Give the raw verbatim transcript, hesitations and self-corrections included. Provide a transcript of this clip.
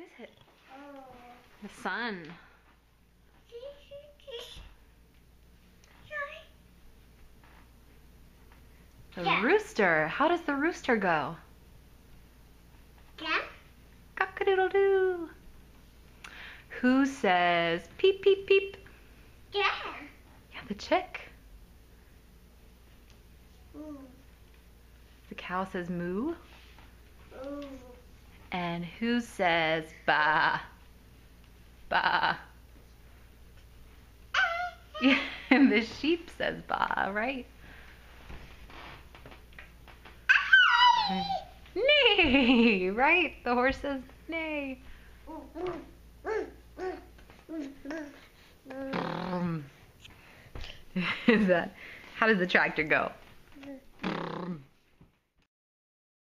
is it? The sun. The Yeah. rooster. How does the rooster go? Yeah. Cock-a-doodle doo. Who says peep, peep, peep? Yeah. Yeah, the chick. Ooh. The cow says moo. Ooh. And who says ba? Ba. Yeah, and the sheep says ba, right? Neigh, right? The horse says neigh. Um, is that, how does the tractor go?